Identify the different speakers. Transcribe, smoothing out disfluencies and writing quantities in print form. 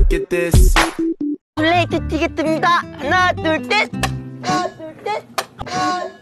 Speaker 1: look at this.
Speaker 2: 플레이트 튀겠습니다. 하나, 둘, 셋. 하나, 둘, 셋. 하나,